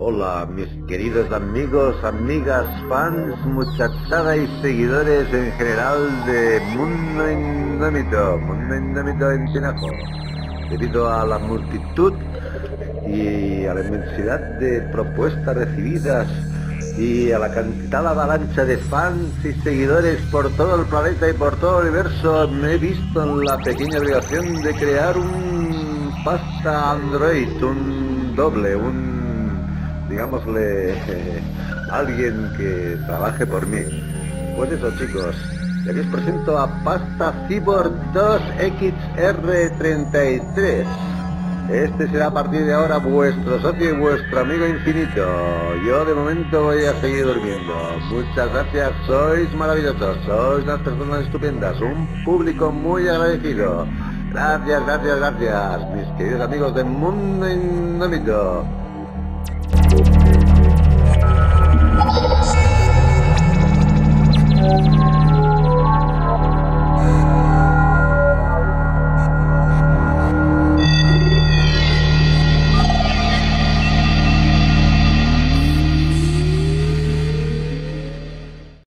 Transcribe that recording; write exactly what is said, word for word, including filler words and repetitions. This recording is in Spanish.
Hola, mis queridos amigos, amigas, fans, muchachada y seguidores en general de Mundo Indómito, Mundo Indómito en Tinajo. Debido a la multitud y a la inmensidad de propuestas recibidas y a la cantidad avalancha de fans y seguidores por todo el planeta y por todo el universo, me he visto en la pequeña obligación de crear un pasta Android, un doble, un digámosle, eh, alguien que trabaje por mí. Pues eso, chicos, y aquí os presento a Pasta Cyborg dos X R treinta y tres. Este será a partir de ahora vuestro socio y vuestro amigo infinito. Yo de momento voy a seguir durmiendo. Muchas gracias, sois maravillosos, sois unas personas estupendas, un público muy agradecido. Gracias, gracias, gracias, mis queridos amigos de Mundo Indómito.